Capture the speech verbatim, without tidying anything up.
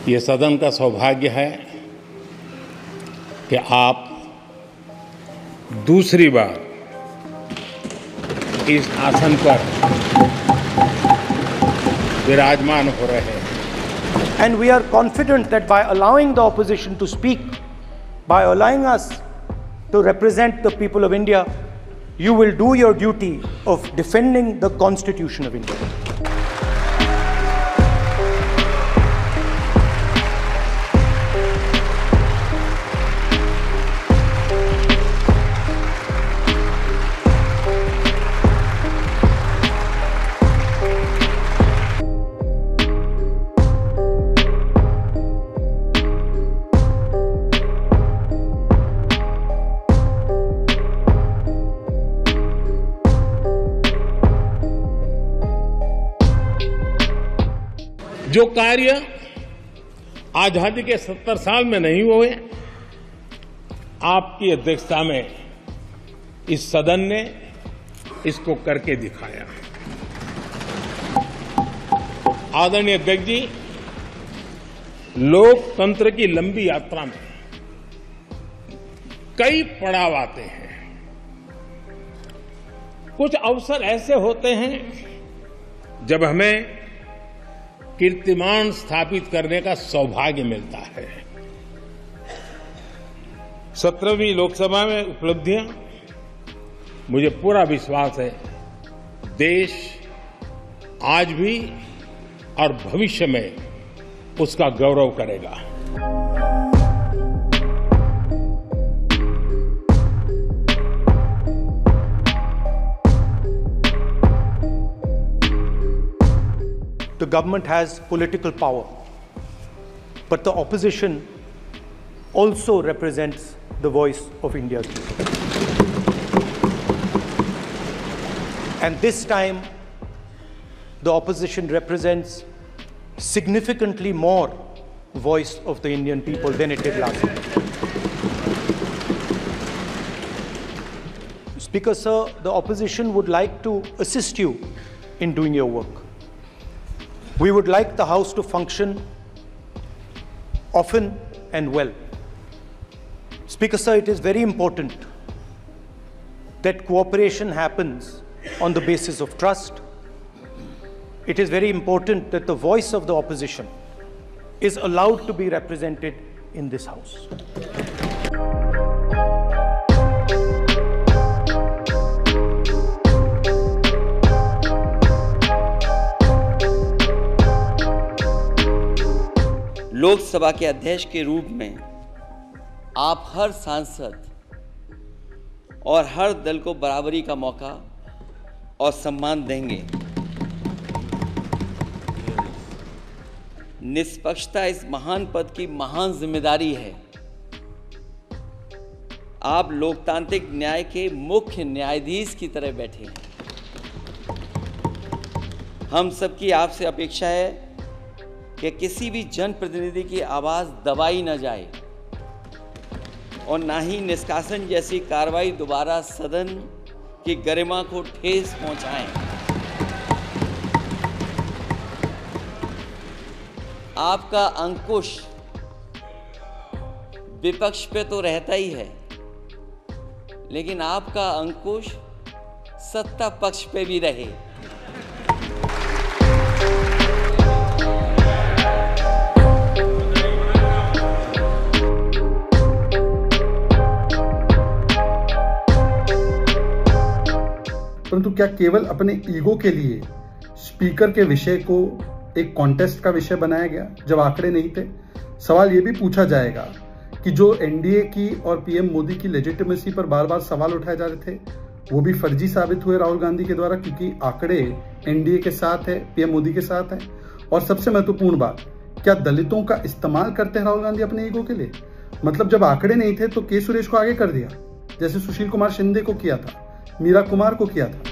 ये सदन का सौभाग्य है कि आप दूसरी बार इस आसन पर विराजमान हो रहे हैं। And we are confident that by allowing the opposition to speak, by allowing us to represent the people of India, you will do your duty of defending the Constitution of India. जो कार्य आजादी के सत्तर साल में नहीं हुए, आपकी अध्यक्षता में इस सदन ने इसको करके दिखाया। आदरणीय अध्यक्ष जी, लोकतंत्र की लंबी यात्रा में कई पड़ाव आते हैं। कुछ अवसर ऐसे होते हैं जब हमें कीर्तिमान स्थापित करने का सौभाग्य मिलता है। सत्रहवीं लोकसभा में उपलब्धियां, मुझे पूरा विश्वास है देश आज भी और भविष्य में उसका गौरव करेगा। The government has political power, but the opposition also represents the voice of India's people. And this time, the opposition represents significantly more voice of the Indian people than it did last time. Speaker, sir, the opposition would like to assist you in doing your work. We would like the House to function often and well. Speaker, sir, it is very important that cooperation happens on the basis of trust. It is very important that the voice of the opposition is allowed to be represented in this House. Lok Sabha के अध्यक्ष के रूप में आप हर सांसद और हर दल को बराबरी का मौका और सम्मान देंगे। निष्पक्षता इस महान पद की महान जिम्मेदारी है। आप लोकतांत्रिक न्याय के मुख्य न्यायाधीश की तरह बैठे हैं। हम सबकी आपसे अपेक्षा है कि किसी भी जनप्रतिनिधि की आवाज़ दबाई न जाए और ना ही निष्कासन जैसी कार्रवाई दोबारा सदन की गरिमा को ठेस पहुंचाएं। आपका अंकुश विपक्ष पे तो रहता ही है, लेकिन आपका अंकुश सत्ता पक्ष पे भी रहे। परंतु क्या केवल अपने ईगो के लिए स्पीकर के विषय को एक कॉन्टेस्ट का विषय बनाया गया जब आंकड़े नहीं थे? सवाल ये भी पूछा जाएगा कि जो एनडीए की और पीएम मोदी की लेजिटिमेसी पर बार बार सवाल उठाए जा रहे थे, वो भी फर्जी साबित हुए राहुल गांधी के द्वारा, क्योंकि आंकड़े एनडीए के साथ है, पीएम मोदी के साथ है। और सबसे महत्वपूर्ण बात, क्या दलितों का इस्तेमाल करते हैं राहुल गांधी अपने ईगो के लिए? मतलब जब आंकड़े नहीं थे तो के सुरेश को आगे कर दिया, जैसे सुशील कुमार शिंदे को किया था, मीरा कुमार को किया था।